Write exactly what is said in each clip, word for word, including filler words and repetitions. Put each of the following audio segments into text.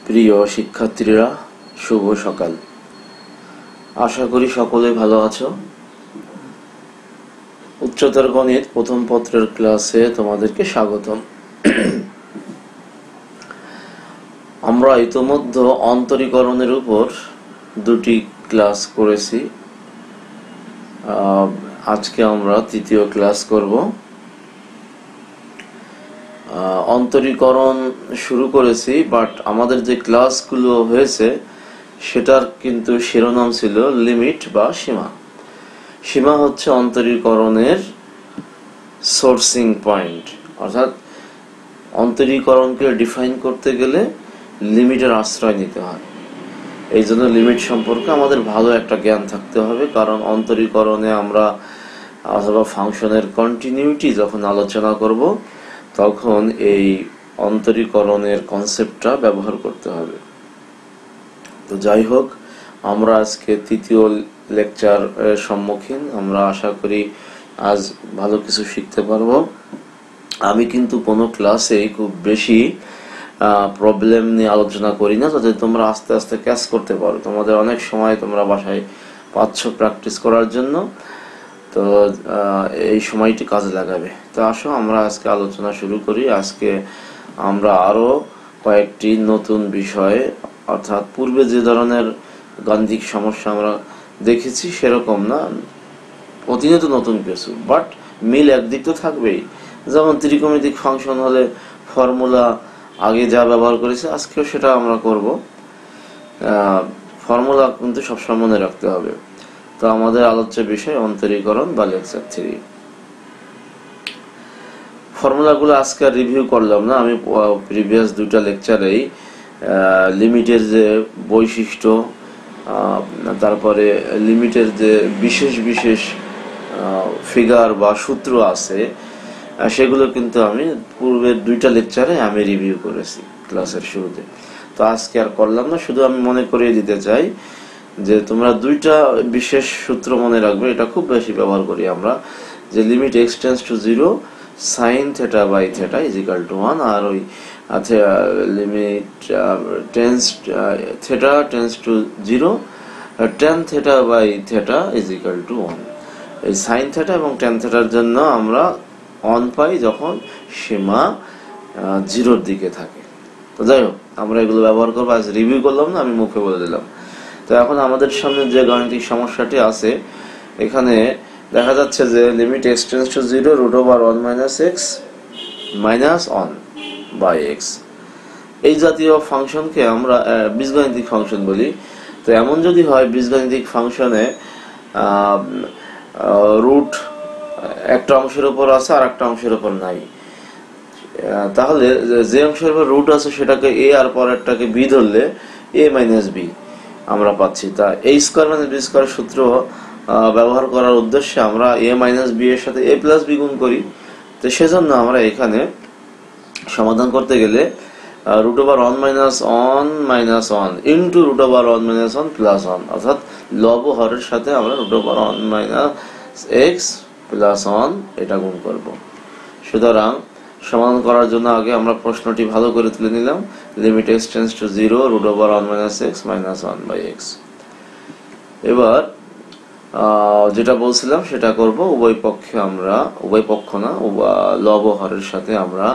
প্রিয় শিক্ষার্থীরা, শুভ সকাল। আশা করি সকলে ভালো আছো। উচ্চতর গণিত প্রথম পত্রের ক্লাসে তোমাদেরকে স্বাগতম। আমরা ইতোমধ্যে অন্তরীকরণের উপর দুটি ক্লাস করেছি। আজকে আমরা তৃতীয় ক্লাস করব। অন্তরীকরণ শুরু করেছি, বাট আমাদের যে ক্লাসগুলো হয়েছে সেটার কিন্তু শিরোনাম ছিল লিমিট বা সীমা। সীমা হচ্ছে অন্তরীকরণের সোর্সিং পয়েন্ট, অর্থাৎ অন্তরীকরণকে ডিফাইন করতে গেলে লিমিটের আশ্রয় নিতে হয়। এই জন্য লিমিট সম্পর্কে আমাদের ভালো একটা জ্ঞান থাকতে হবে, কারণ অন্তরীকরণে আমরা অথবা ফাংশনের কন্টিনিউটি যখন আলোচনা করব তখন এই অন্তরীকরণের কনসেপ্টটা ব্যবহার করতে হবে। তো যাই হোক, আমরা আজকে তৃতীয় লেকচার সম্মুখীন। আমরা আশা করি আজ ভালো কিছু শিখতে পারবো। আমি কিন্তু কোনো ক্লাসে খুব বেশি প্রবলেম নিয়ে আলোচনা করি না, যাতে তোমরা আস্তে আস্তে ক্যাচ করতে পারো। তোমাদের অনেক সময় তোমরা বাসায় পাচ্ছ প্র্যাকটিস করার জন্য, তো এই সময়টি কাজে লাগাবে। তো আসো আমরা আজকে আলোচনা শুরু করি। আজকে আমরা আরো কয়েকটি নতুন বিষয়, অর্থাৎ পূর্বে যে ধরনের গাণিতিক সমস্যা আমরা দেখেছি সেরকম না, প্রতিনিয়ত নতুন কিছু, বাট মিল একদিক তো থাকবেই। যেমন ত্রিকোণমিতিক ফাংশন হলে ফর্মুলা আগে যা ব্যবহার করেছি আজকেও সেটা আমরা করব। ফর্মুলা কিন্তু সবসময় মনে রাখতে হবে। তো আমাদের আলোচ্য বিষয় অন্তরীকরণ বা লেকচার থ্রি। ফর্মুলাগুলো আজকে রিভিউ করলাম না, আমি প্রিভিয়াস দুইটা লেকচারেই লিমিটের যে বৈশিষ্ট্য, তারপরে লিমিটের যে বিশেষ বিশেষ ফিগার বা সূত্র আছে সেগুলো কিন্তু আমি পূর্বের দুইটা লেকচারে আমি রিভিউ করেছি ক্লাসের শুরুতে। তো আজকে আর করলাম না, শুধু আমি মনে করিয়ে দিতে চাই যে তোমরা দুইটা বিশেষ সূত্র মনে রাখবে। এটা খুব বেশি ব্যবহার করি আমরা, যে limit x tends to zero sine theta by theta is equal to one, আর ওই limit tends theta tends to zero tan theta by theta is equal to one. এই সাইন থেটা এবং টেন থেটার জন্য আমরা ওয়ান পাই যখন সীমা জিরোর দিকে থাকে। তো যাই হোক, আমরা এগুলো ব্যবহার করবো। আজ রিভিউ করলাম না, আমি মুখে বলে দিলাম। তো এখন আমাদের সামনে যে গাণিতিক সমস্যাটি আছে, এখানে দেখা যাচ্ছে যে limit x tends to zero root over one minus x minus one by x, এই জাতীয় ফাংশনকে আমরা বীজগাণিতিক ফাংশন বলি। তো এমন যদি হয় বীজগাণিতিক ফাংশনে রুট একটা অংশের উপর আছে আর একটা অংশের উপর নাই, তাহলে যে অংশের উপর রুট আছে সেটাকে এ আর পরেরটাকে বি ধরলে এ মাইনাস বি আমরা পাচ্ছি। তা এই স্কোয়ার মাইনাস বি স্কোয়ার সূত্র ব্যবহার করার উদ্দেশ্যে আমরা এ মাইনাস বি এর সাথে এ প্লাস বি গুণ করি। তো সেজন্য আমরা এখানে সমাধান করতে গেলে root over one minus one minus one into root over one minus one plus one, অর্থাৎ লব ও হরের সাথে আমরা root over one minus x plus one এটা গুণ করব। সুতরাং সমাধান করার জন্য আগে আমরা প্রশ্নটি ভালো করে তুলে নিলাম। Limit x tends to zero root over one minus x minus one by x. এবার যেটা বলছিলাম সেটা করব। উভয় পক্ষে আমরা, উভয় পক্ষ না, লব ও হরের সাথে আমরা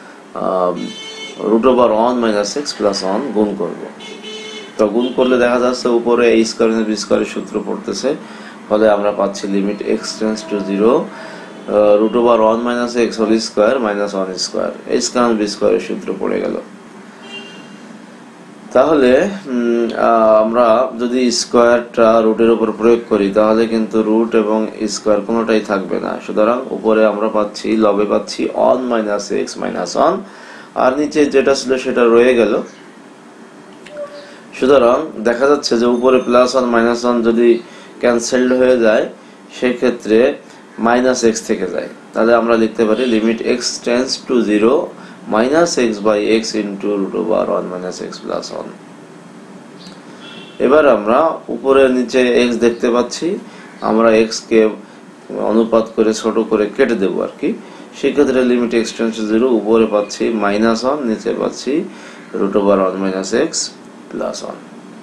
root over one minus x plus one গুণ করব। তো গুণ করলে দেখা যাচ্ছে উপরে এই স্কোয়ার মাইনাস বি স্কোয়ারের সূত্র পড়তেছে, ফলে আমরা পাচ্ছি limit x tends to zero root over one minus x whole square minus one square, এই স্কোয়ার বি স্কোয়ারের সূত্র পড়ে গেল। তাহলে আমরা যদি স্কোয়ারটা রুটের উপর প্রয়োগ করি তাহলে কিন্তু রুট এবং স্কোয়ার কোনোটাই থাকবে না। সুতরাং উপরে আমরা পাচ্ছি, লবে পাচ্ছি one minus x minus one, আর নিচে যেটা ছিল সেটা রয়ে গেল। সুতরাং দেখা যাচ্ছে যে উপরে প্লাস ওয়ান মাইনাস ওয়ান যদি ক্যান্সেলড হয়ে যায় সেক্ষেত্রে মাইনাস এক্স থেকে যায়। তাহলে আমরা লিখতে পারি limit x tends to zero minus x by x into root over one minus x plus one. এবার আমরা উপরে নিচে এক্স দেখতে পাচ্ছি, আমরা এক্স কে অনুপাত করে ছোট করে কেটে দেবো আর কি। সেক্ষেত্রে limit x tends to zero উপরে পাচ্ছি মাইনাস ওয়ান, নিচে পাচ্ছি root over one minus x plus one.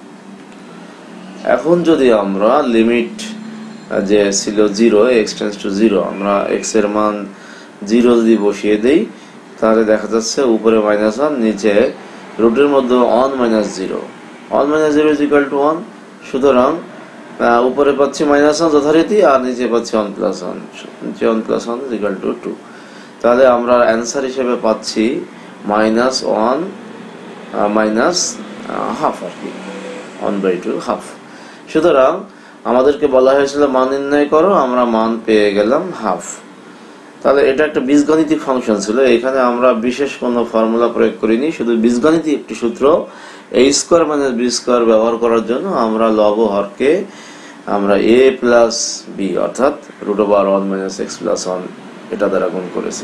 এখন যদি আমরা লিমিট যে ছিল zero, x tends to zero, আমরা এক্স এর মান জিরো যদি বসিয়ে দেই তাহলে দেখা যাচ্ছে উপরে মাইনাস ওয়ান, নিচে রুটের মধ্যে one minus zero, one minus zero is equal to one. সুতরাং উপরে পাচ্ছি মাইনাস ওয়ান যথারীতি, আর নিচে পাচ্ছি ওয়ান প্লাস ওয়ান, নিচে one plus one is equal to two. তাহলে আমরা অ্যান্সার হিসেবে পাচ্ছি মাইনাস ওয়ান মাইনাস হাফ, আর কি ওয়ান বাই টু হাফ। সুতরাং আমাদেরকে বলা হয়েছিল মান নির্ণয় করো, আমরা মান পেয়ে গেলাম হাফ। তাহলে এটা একটা বীজগণিতিক ফাংশন ছিল, এখানে আমরা বিশেষ কোনো ফর্মুলা প্রয়োগ করিনি, শুধু বীজগণিতিক একটি সূত্র a square minus b square ব্যবহার করার জন্য আমরা লব ও হরকে আমরা এ প্লাস বি অর্থাৎ root over one minus x plus one এটা দ্বারা গুণ করেছি।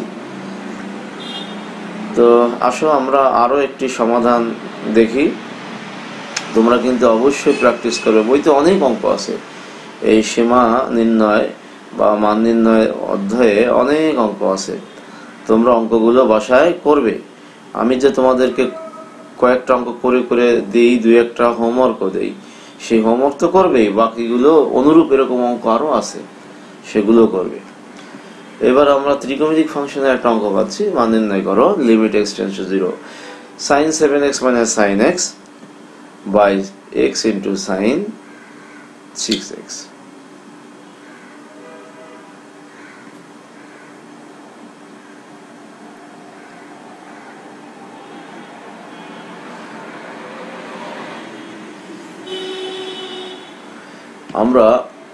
তো আসো আমরা আরো একটি সমাধান দেখি। তোমরা কিন্তু অবশ্যই প্র্যাকটিস করবে, বইতে অনেক অঙ্ক আছে এই সীমা নির্ণয় বা মান নির্ণয় অধ্যায়ে অনেক অঙ্ক আছে, তোমরা অঙ্কগুলো বাসায় করবে। আমি যে তোমাদেরকে কয়েকটা অঙ্ক করে করে দিই, দুই একটা হোমওয়ার্কও দেই, সেই হোমওয়ার্ক তো করবেই, বাকিগুলো অনুরূপ এরকম অঙ্ক আরো আছে সেগুলো করবে। এবার আমরা ত্রিকোণমিতিক ফাংশনের একটা অঙ্ক পাচ্ছি, মান নির্ণয় করো limit x tends to zero sine seven x minus sine x by x into sine six x. আমরা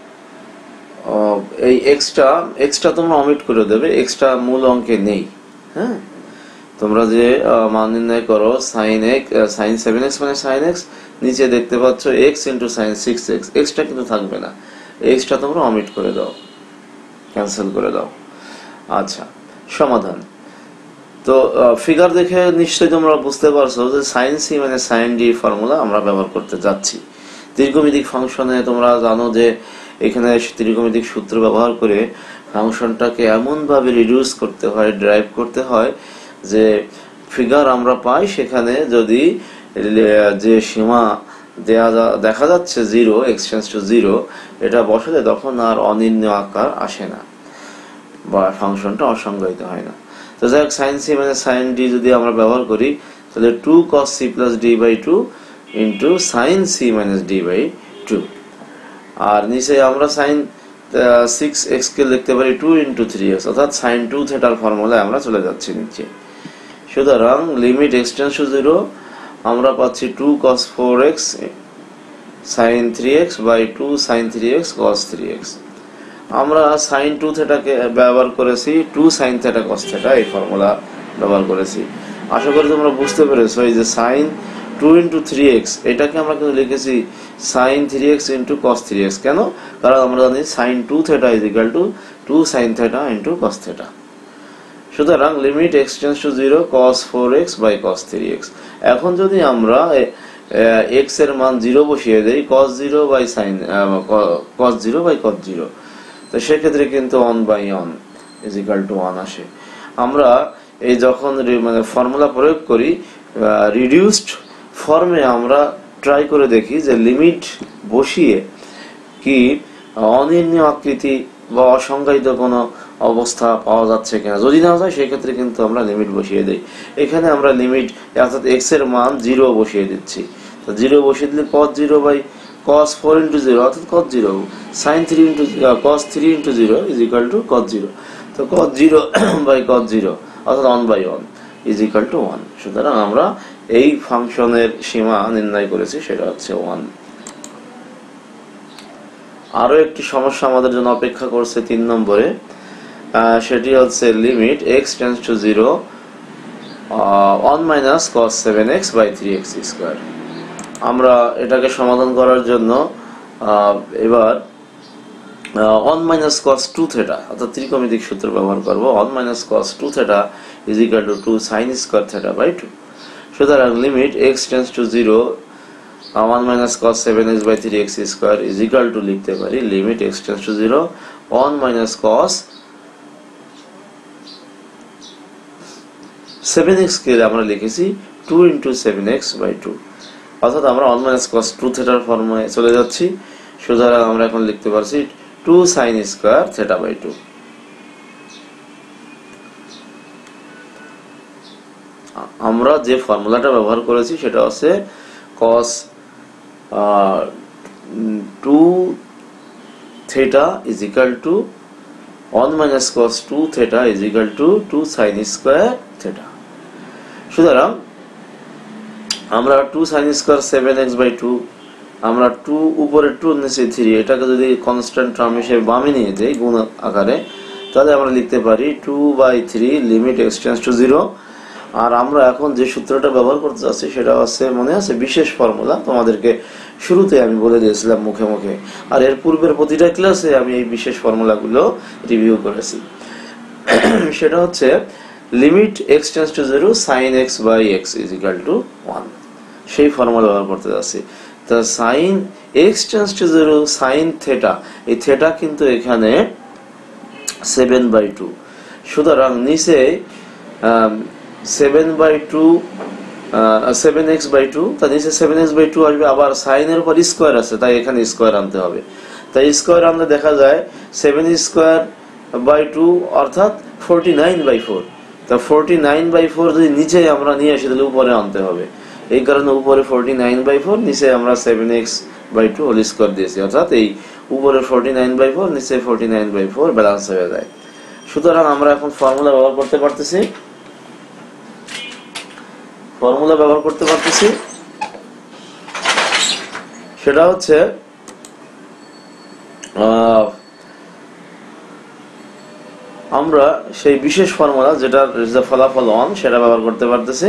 এই এক্সট্রা এক্সট্রা তোমরা অমিট করে দেবে, এক্সট্রা মূল অঙ্কে নেই। হ্যাঁ, তোমরা যে মান নির্ণয় করো sine x sine seven x মানে সাইন এক্স, নিচে দেখতে পাচ্ছ x into sine six x, extra কিন্তু থাকবে না, এক্সট্রা তোমরা অমিট করে দাও, ক্যান্সেল করে দাও। আচ্ছা, সমাধান তো ফিগার দেখে নিশ্চয়ই তোমরা বুঝতে পারছো যে সাইন সি মানে সাইন ডি ফর্মুলা আমরা ব্যবহার করতে যাচ্ছি। ত্রিকোণমিতিক ফাংশনে তোমরা জানো যে এখানে ত্রিকোণমিতিক সূত্র ব্যবহার করে ফাংশনটাকে এমন ভাবে রিডিউস করতে হয়, ড্রাইভ করতে হয় যে ফিগার আমরা পাই সেখানে যদি যে সীমা দেয়া দেখা যাচ্ছে zero, x tends to zero, এটা বসালে তখন আর অনির্ণয় আকার আসে না বা ফাংশনটা অসংজ্ঞায়িত হয় না। তো যাই হোক, সাইন সি মানে সাইন ডি যদি আমরা ব্যবহার করি তাহলে two cos c plus d by two into sine c minus d by two, আর নিচে আমরা সাইন সিক্স এক্স কে লিখতে পারি টু ইন্টু থ্রি এক্স, অর্থাৎ সাইন টু থেটার ফর্মুলায় আমরা চলে যাচ্ছি নিচে। সুতরাং limit x tends to zero আমরা পাচ্ছি two cos four x sine three x by two sine three x cos three x. আমরা সাইন টু থেটাকে ব্যবহার করেছি, two sine theta cos theta এই ফর্মুলা ব্যবহার করেছি। আশা করি তোমরা বুঝতে পেরেছো এই যে sine two into three x এটাকে আমরা কিন্তু লিখেছি sine three x into cos three x. কেন? কারণ আমরা জানি sine two theta is equal to two sine theta into cos theta. সুতরাং limit x tends to zero cos four x by cos three x. এখন যদি আমরা x এর মান জিরো বসিয়ে দেই, cos zero by sine cos zero by cos zero, তো সেক্ষেত্রে কিন্তু one by one is equal to one আসে। আমরা এই যখন মানে ফর্মুলা প্রয়োগ করি রিডিউসড ফর্মে আমরা ট্রাই করে দেখি যে লিমিট বসিয়ে কি অনির্ণয় আকৃতি বা অসংজ্ঞায়িত কোনো অবস্থা পাওয়া যাচ্ছে কিনা। যদি না যায় সেক্ষেত্রে কিন্তু আমরা লিমিট বসিয়ে দিই। এখানে আমরা লিমিট অর্থাৎ এক্স এর মান জিরো বসিয়ে দিচ্ছি, তো জিরো বসিয়ে দিলে cos zero by cos four into zero অর্থাৎ cos zero, sine three into cos three into zero is equal to cos zero, তো cos zero by cos zero অর্থাৎ one by one is equal to one. সুতরাং আমরা এই ফাংশনের সীমা নির্ণয় করেছি, সেটা হচ্ছে ওয়ান। আরো একটি সমস্যা আমাদের জন্য অপেক্ষা করছে তিন নম্বরে, সেটি হচ্ছে limit x tends to zero one minus cos seven x by three x square. আমরা এটাকে সমাধান করার জন্য এবার one minus cos two theta অর্থাৎ ত্রিকোণমিতিক সূত্র ব্যবহার করবো। One minus cos two theta is equal to two sine square theta by two. সুতরাং limit x tends to zero one minus cos seven x by three x square is equal to লিখতে পারি limit x tends to zero one minus cos seven x কে আমরা লিখেছি two into seven x by two, অর্থাৎ আমরা one minus cos two থেটার ফর্মে চলে যাচ্ছি। সুতরাং আমরা এখন লিখতে পারছি two sine square theta by two. আমরা যে ফর্মুলাটা ব্যবহার করেছি সেটা হচ্ছে cos two theta is equal to one minus cos two theta is equal to two sine square theta. সুতরাং আমরা two sine square seven x by two, আমরা টু উপরে টু নিচে থ্রি, এটাকে যদি কনস্ট্যান্ট টার্ম হিসেবে বামে নিয়ে যাই গুণ আকারে, তাহলে আমরা লিখতে পারি two by three limit x tends to zero. আর আমরা এখন যে সূত্রটা ব্যবহার করতে যাচ্ছি সেটা হচ্ছে, মনে আছে, বিশেষ ফর্মুলা, তোমাদেরকে শুরুতে আমি বলে দিয়েছিলাম মুখে মুখে, আর এর পূর্বের প্রতিটা ক্লাসে আমি এই বিশেষ ফর্মুলাগুলো রিভিউ করেছি। সেটা হচ্ছে limit x tends to zero sine x by x is equal to one, সেই ফর্মুলা ব্যবহার করতে যাচ্ছি। তা sine x tends to zero sine theta, এই থেটা কিন্তু এখানে সেভেন বাই টু, সুতরাং নিচে seven by two seven x by two, তার নিচে সেভেন এক্স বাই টু আসবে, আবার সাইনের উপর স্কোয়ার আছে তাই এখানে স্কোয়ার আনতে হবে। তাই স্কোয়ার আনলে দেখা যায় সেভেন স্কোয়ার বাই টু অর্থাৎ ফোরটি নাইন বাই ফোর। তা ফোরটি নাইন বাই ফোর যদি নিচে আমরা নিয়ে আসি তাহলে উপরে আনতে হবে, এই কারণে উপরে ফোরটি নাইন বাই ফোর, নিচে আমরা seven x by two whole square দিয়েছি, অর্থাৎ এই উপরে ফোরটি নাইন বাই ফোর নিচে forty nine by four balance হয়ে যায়। সুতরাং আমরা এখন ফর্মুলা ব্যবহার করতে পারতেছি ফর্মুলা ব্যবহার করতে পারতেছি সেটা হচ্ছে আমরা সেই বিশেষ ফর্মুলা যেটার ফলাফল ওয়ান সেটা ব্যবহার করতে পারতেছি।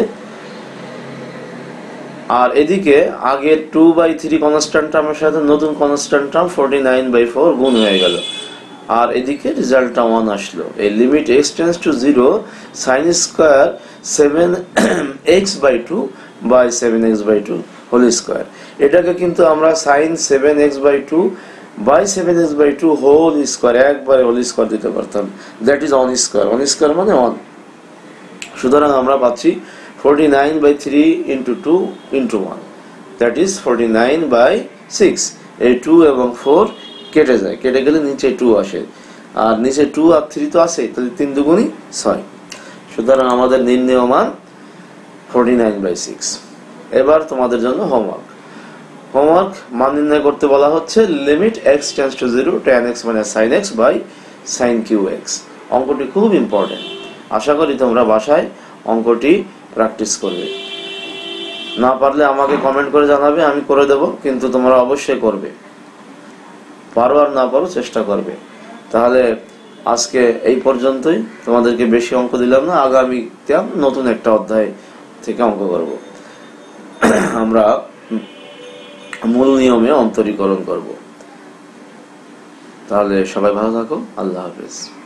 আর এদিকে আগে টু বাই থ্রি কনস্ট্যান্ট টার্মের সাথে নতুন constant term forty nine by four গুণ হয়ে গেল, আর এদিকে রেজাল্টটা ওয়ান আসলো। এই limit x tends to zero sine square seven x by two by seven x by two whole square, এটাকে কিন্তু আমরা sine seven x by two by seven x by two whole square একবারে whole square দিতে পারতাম, that is one square, one square মানে one. সুতরাং আমরা পাচ্ছি forty nine by three into two into one, that is forty nine by six. এই two এবং four কেটে যায়, কেটে গেলে নিচে টু আসে, আর নিচে টু আর থ্রি তো আসে, তাহলে তিন দুগুণই ছয়। সুতরাং আমাদের নির্ণেয় মান ফোরটি নাইন বাই সিক্স। এবার তোমাদের জন্য হোমওয়ার্ক হোমওয়ার্ক মান নির্ণয় করতে বলা হচ্ছে limit x tends to zero tan x minus sine x by sine cube x. অঙ্কটি খুব ইম্পর্টেন্ট, আশা করি তোমরা বাসায় অঙ্কটি প্র্যাকটিস করবে। না পারলে আমাকে কমেন্ট করে জানাবে, আমি করে দেব, কিন্তু তোমরা অবশ্যই করবে, পারো আর না পারো চেষ্টা করবে। তাহলে আজকে এই পর্যন্তই, তোমাদেরকে বেশি অঙ্ক দিলাম না, আগামীতে নতুন একটা অধ্যায় থেকে অঙ্ক করব। আমরা মূল নিয়মে অন্তরীকরণ করব। তাহলে সবাই ভালো থাকো, আল্লাহ হাফেজ।